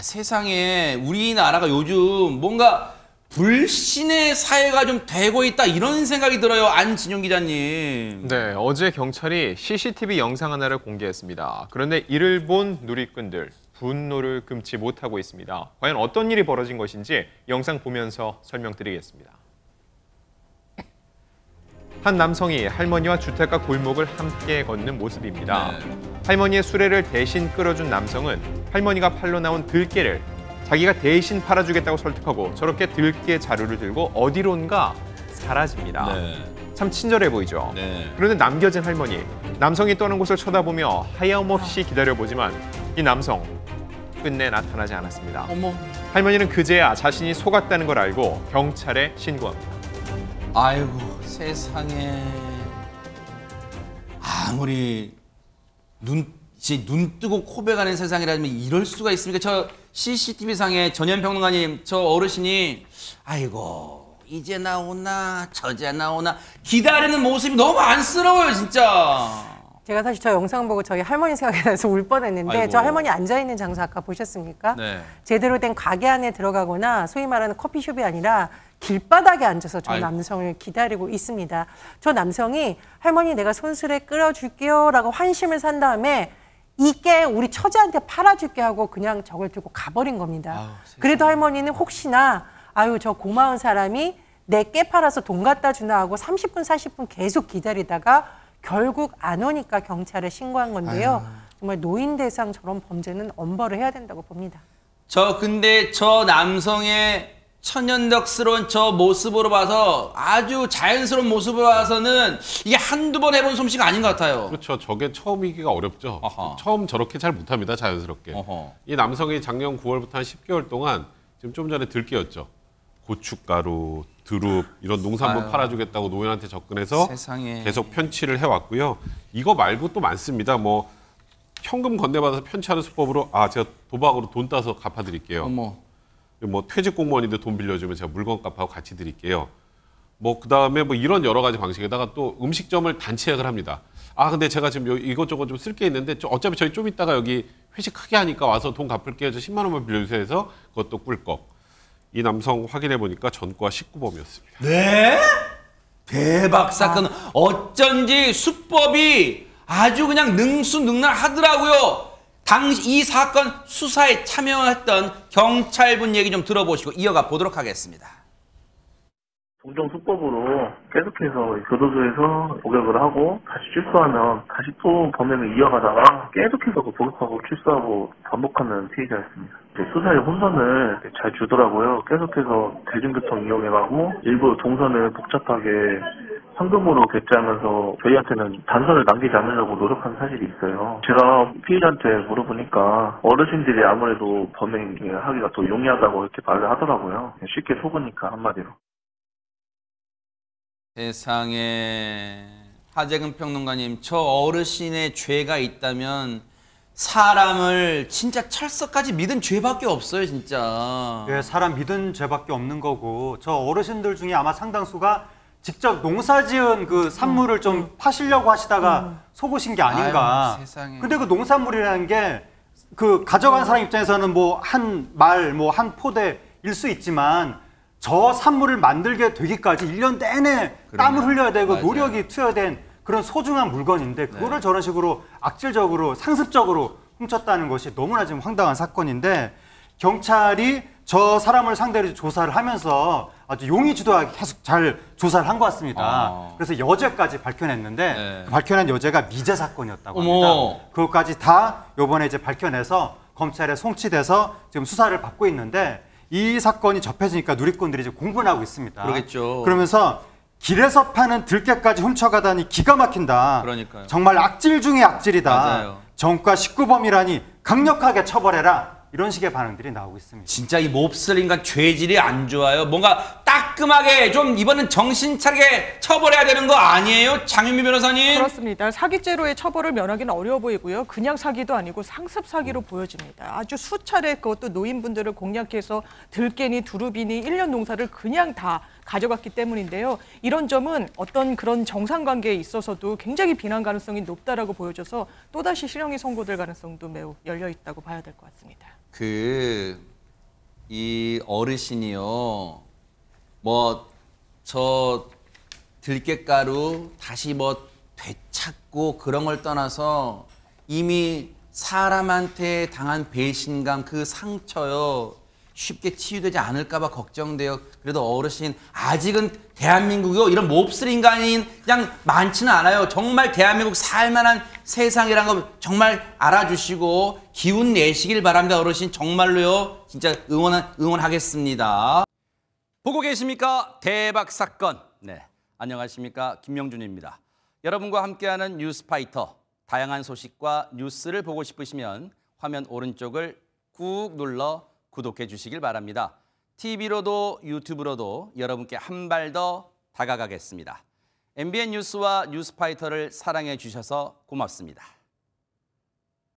세상에 우리나라가 요즘 뭔가 불신의 사회가 좀 되고 있다 이런 생각이 들어요. 안진용 기자님. 네, 어제 경찰이 CCTV 영상 하나를 공개했습니다. 그런데 이를 본 누리꾼들 분노를 금치 못하고 있습니다. 과연 어떤 일이 벌어진 것인지 영상 보면서 설명드리겠습니다. 한 남성이 할머니와 주택가 골목을 함께 걷는 모습입니다. 할머니의 수레를 대신 끌어준 남성은 할머니가 팔러 나온 들깨를 자기가 대신 팔아주겠다고 설득하고 저렇게 들깨 자루를 들고 어디론가 사라집니다. 참 친절해 보이죠? 그런데 남겨진 할머니, 남성이 떠난 곳을 쳐다보며 하염없이 기다려보지만 이 남성 끝내 나타나지 않았습니다. 할머니는 그제야 자신이 속았다는 걸 알고 경찰에 신고합니다. 아이고 세상에. 아무리 눈 뜨고 코베가는 세상이라면 이럴 수가 있습니까? 저 CCTV상에 전현평론가님, 저 어르신이 아이고 이제 나오나 저제 나오나 기다리는 모습이 너무 안쓰러워요 진짜. 제가 사실 저 영상 보고 저희 할머니 생각이 나서 울 뻔했는데 아이고. 저 할머니 앉아있는 장소 아까 보셨습니까? 제대로 된 가게 안에 들어가거나 소위 말하는 커피숍이 아니라 길바닥에 앉아서 저 남성을 기다리고 있습니다. 저 남성이 할머니 내가 손수레 끌어줄게요 라고 환심을 산 다음에 이게 우리 처제한테 팔아줄게 하고 그냥 저걸 들고 가버린 겁니다. 그래도 할머니는 혹시나 아유 저 고마운 사람이 내 깨 팔아서 돈 갖다 주나 하고 30분 40분 계속 기다리다가 결국 안 오니까 경찰에 신고한 건데요. 정말 노인 대상 저런 범죄는 엄벌을 해야 된다고 봅니다. 근데 저 남성의 천연덕스러운 저 모습으로 봐서 아주 자연스러운 모습으로 봐서는 이게 한두 번 해본 솜씨가 아닌 것 같아요. 그렇죠. 저게 처음이기가 어렵죠. 처음 저렇게 잘 못합니다. 자연스럽게. 이 남성이 작년 9월부터 한 10개월 동안 지금 좀 전에 들깨였죠. 고춧가루, 두릅 이런 농산물 팔아주겠다고 노인한테 접근해서 세상에. 계속 편취를 해왔고요. 이거 말고 또 많습니다. 뭐 현금 건네받아서 편취하는 수법으로 제가 도박으로 돈 따서 갚아드릴게요. 뭐 퇴직 공무원인데 돈 빌려주면 제가 물건 값하고 같이 드릴게요. 뭐 그다음에 뭐 이런 여러 가지 방식에다가 또 음식점을 단체 예약을 합니다. 근데 제가 지금 이것저것 좀 쓸 게 있는데 어차피 저희 좀 이따가 여기 회식 크게 하니까 와서 돈 갚을게요. 저 10만 원만 빌려주세요 해서 그것도 꿀꺽. 이 남성 확인해 보니까 전과 19범이었습니다. 네? 대박 사건. 어쩐지 수법이 아주 그냥 능수능란하더라고요. 당시 이 사건 수사에 참여했던 경찰분 얘기 좀 들어보시고 이어가 보도록 하겠습니다. 동종 수법으로 계속해서 교도소에서 복역을 하고 다시 출소하면 다시 또 범행을 이어가다가 계속해서 복역하고 출소하고 반복하는 피해자였습니다. 수사의 혼선을 잘 주더라고요. 계속해서 대중교통 이용해가고 일부 동선을 복잡하게 현금으로 결제하면서 저희한테는 단서를 남기지 않으려고 노력한 사실이 있어요. 제가 피해자한테 물어보니까 어르신들이 아무래도 범행하기가 더 용이하다고 이렇게 말을 하더라고요. 쉽게 속으니까 한마디로. 세상에. 하재근 평론가님, 저 어르신의 죄가 있다면 사람을 진짜 철석까지 믿은 죄밖에 없어요 진짜. 예, 사람 믿은 죄밖에 없는 거고 저 어르신들 중에 아마 상당수가 직접 농사지은 그 산물을 좀 파시려고 하시다가 속으신 게 아닌가. 세상에. 근데 그 농산물이라는 게 그 가져간 사람 입장에서는 뭐 한 말, 뭐 한 포대일 수 있지만 저 산물을 만들게 되기까지 1년 내내 땀을 흘려야 되고 노력이 투여된 그런 소중한 물건인데 그거를 저런 식으로 악질적으로 상습적으로 훔쳤다는 것이 너무나 지금 황당한 사건인데 경찰이 저 사람을 상대로 조사를 하면서 아주 용의주도하게 계속 잘 조사를 한 것 같습니다. 그래서 여죄까지 밝혀냈는데 그 밝혀낸 여죄가 미제 사건이었다고 합니다. 그것까지 다 이번에 이제 밝혀내서 검찰에 송치돼서 지금 수사를 받고 있는데 이 사건이 접해지니까 누리꾼들이 이제 공분을 하고 있습니다. 그러겠죠. 그러면서 길에서 파는 들깨까지 훔쳐가다니 기가 막힌다. 그러니까요. 정말 악질 중에 악질이다. 맞아요. 전과 19범이라니 강력하게 처벌해라. 이런 식의 반응들이 나오고 있습니다. 진짜 이 몹쓸 인간 죄질이 안 좋아요. 뭔가 딱 따끔하게 좀 이번엔 정신 차리게 처벌해야 되는 거 아니에요? 장윤미 변호사님? 그렇습니다. 사기죄로의 처벌을 면하기는 어려워 보이고요. 그냥 사기도 아니고 상습 사기로 보여집니다. 아주 수차례 그것도 노인분들을 공략해서 들깨니 두루비니 1년 농사를 그냥 다 가져갔기 때문인데요. 이런 점은 어떤 그런 정상관계에 있어서도 굉장히 비난 가능성이 높다라고 보여져서 또다시 실형이 선고될 가능성도 매우 열려 있다고 봐야 될 것 같습니다. 이 어르신이요. 저 들깨가루 다시 되찾고 그런 걸 떠나서 이미 사람한테 당한 배신감 그 상처요. 쉽게 치유되지 않을까 봐 걱정돼요. 그래도 어르신 아직은 대한민국이요. 이런 몹쓸 인간이 그냥 많지는 않아요. 정말 대한민국 살만한 세상이라는 거 정말 알아주시고 기운 내시길 바랍니다. 어르신 정말로요. 진짜 응원하겠습니다. 보고 계십니까? 대박 사건. 네, 안녕하십니까? 김명준입니다. 여러분과 함께하는 뉴스파이터. 다양한 소식과 뉴스를 보고 싶으시면 화면 오른쪽을 꾹 눌러 구독해 주시길 바랍니다. TV로도 유튜브로도 여러분께 한 발 더 다가가겠습니다. MBN 뉴스와 뉴스파이터를 사랑해 주셔서 고맙습니다.